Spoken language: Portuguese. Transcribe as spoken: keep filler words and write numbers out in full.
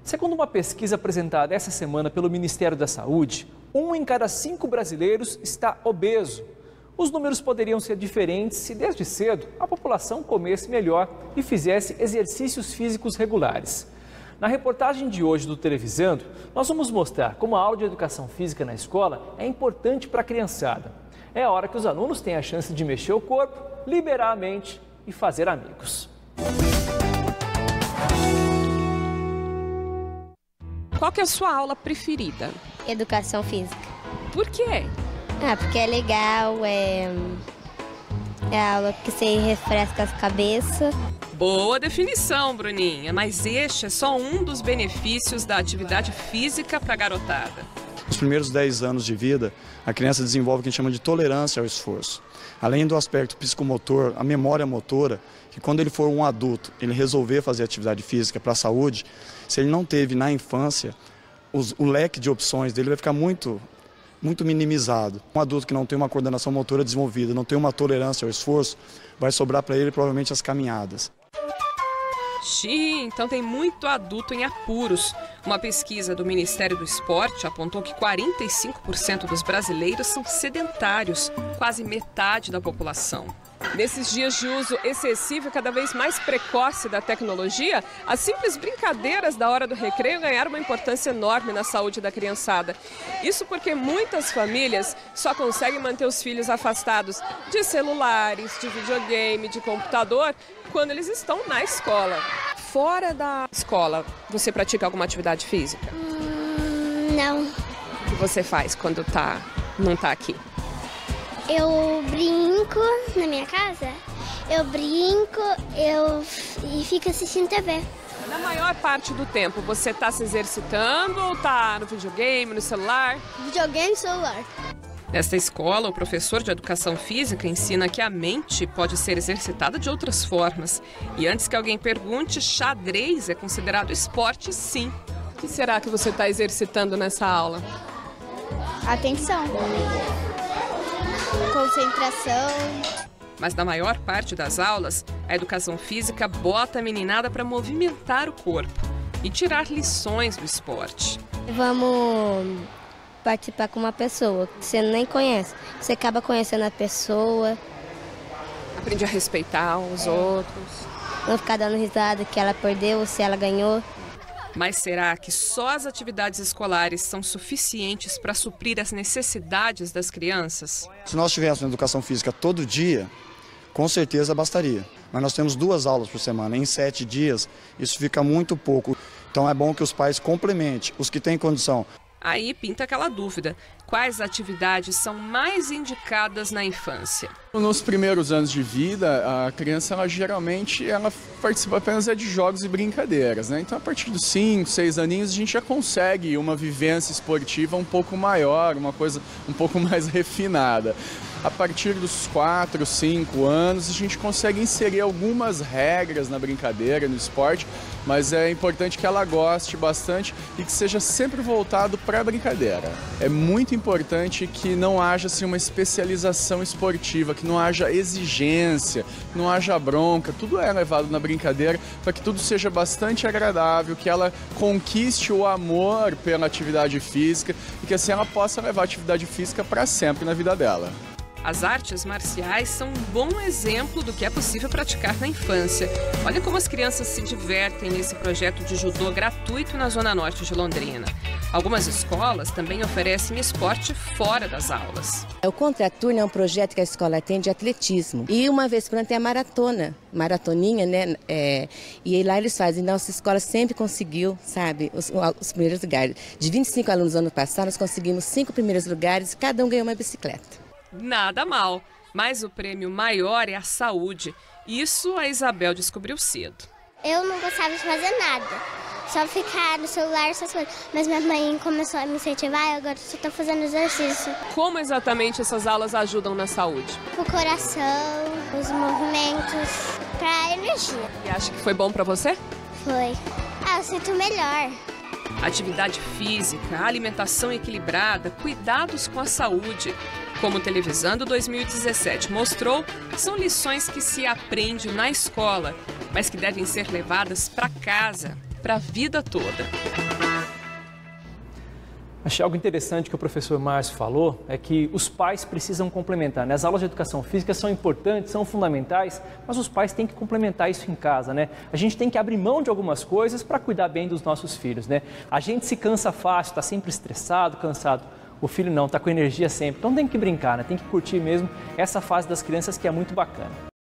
Segundo uma pesquisa apresentada essa semana pelo Ministério da Saúde, um em cada cinco brasileiros está obeso. Os números poderiam ser diferentes se desde cedo a população comesse melhor e fizesse exercícios físicos regulares. Na reportagem de hoje do Televisando, nós vamos mostrar como a aula de educação física na escola é importante para a criançada. É a hora que os alunos têm a chance de mexer o corpo, liberar a mente e fazer amigos. Qual que é a sua aula preferida? Educação física. Por quê? Ah, porque é legal, é, é a aula que você refresca as cabeças. Boa definição, Bruninha, mas este é só um dos benefícios da atividade física para a garotada. Nos primeiros dez anos de vida, a criança desenvolve o que a gente chama de tolerância ao esforço. Além do aspecto psicomotor, a memória motora, que quando ele for um adulto, ele resolver fazer atividade física para a saúde, se ele não teve na infância, os, o leque de opções dele vai ficar muito, muito minimizado. Um adulto que não tem uma coordenação motora desenvolvida, não tem uma tolerância ao esforço, vai sobrar para ele provavelmente as caminhadas. Xiii, então tem muito adulto em apuros. Uma pesquisa do Ministério do Esporte apontou que quarenta e cinco por cento dos brasileiros são sedentários, quase metade da população. Nesses dias de uso excessivo e cada vez mais precoce da tecnologia, as simples brincadeiras da hora do recreio ganharam uma importância enorme na saúde da criançada. Isso porque muitas famílias só conseguem manter os filhos afastados de celulares, de videogame, de computador, quando eles estão na escola. Fora da escola, você pratica alguma atividade física? Hum, não. O que você faz quando tá, não está aqui? Eu brinco na minha casa, eu brinco eu, e fico assistindo T V. Na maior parte do tempo, você está se exercitando ou está no videogame, no celular? Videogame e celular. Nesta escola, o professor de educação física ensina que a mente pode ser exercitada de outras formas. E antes que alguém pergunte, xadrez é considerado esporte, sim. O que será que você está exercitando nessa aula? Atenção. Concentração. Mas na maior parte das aulas, a educação física bota a meninada para movimentar o corpo e tirar lições do esporte. Vamos participar com uma pessoa que você nem conhece. Você acaba conhecendo a pessoa. Aprende a respeitar os é. outros. Não ficar dando risada que ela perdeu ou se ela ganhou. Mas será que só as atividades escolares são suficientes para suprir as necessidades das crianças? Se nós tivéssemos educação física todo dia, com certeza bastaria. Mas nós temos duas aulas por semana, em sete dias, isso fica muito pouco. Então é bom que os pais complementem, os que têm condição. Aí pinta aquela dúvida, quais atividades são mais indicadas na infância? Nos primeiros anos de vida, a criança ela, geralmente ela participa apenas de jogos e brincadeiras, né? Então a partir dos cinco, seis aninhos a gente já consegue uma vivência esportiva um pouco maior, uma coisa um pouco mais refinada. A partir dos quatro, cinco anos a gente consegue inserir algumas regras na brincadeira, no esporte, mas é importante que ela goste bastante e que seja sempre voltado para a brincadeira. É muito importante que não haja assim, uma especialização esportiva, que não haja exigência, que não haja bronca, tudo é levado na brincadeira para que tudo seja bastante agradável, que ela conquiste o amor pela atividade física e que assim ela possa levar a atividade física para sempre na vida dela. As artes marciais são um bom exemplo do que é possível praticar na infância. Olha como as crianças se divertem nesse projeto de judô gratuito na Zona Norte de Londrina. Algumas escolas também oferecem esporte fora das aulas. O Contraturno é um projeto que a escola tem de atletismo. E uma vez por ano tem a maratona, maratoninha, né? É, e lá eles fazem. Nossa escola sempre conseguiu, sabe, os, os primeiros lugares. De vinte e cinco alunos no ano passado, nós conseguimos cinco primeiros lugares e cada um ganhou uma bicicleta. Nada mal, mas o prêmio maior é a saúde. Isso a Isabel descobriu cedo. Eu não gostava de fazer nada, só ficar no celular, essas coisas. Mas minha mãe começou a me incentivar e agora eu só estou fazendo exercício. Como exatamente essas aulas ajudam na saúde? O coração, os movimentos, para energia. E acha que foi bom para você? Foi. Ah, eu sinto melhor. Atividade física, alimentação equilibrada, cuidados com a saúde. Como o Televisando dois mil e dezessete mostrou, são lições que se aprende na escola, mas que devem ser levadas para casa. para a vida toda. Achei algo interessante que o professor Márcio falou, é que os pais precisam complementar, né? As aulas de educação física são importantes, são fundamentais, mas os pais têm que complementar isso em casa, né? A gente tem que abrir mão de algumas coisas para cuidar bem dos nossos filhos, né? A gente se cansa fácil, está sempre estressado, cansado. O filho não, está com energia sempre. Então tem que brincar, né? Tem que curtir mesmo essa fase das crianças que é muito bacana.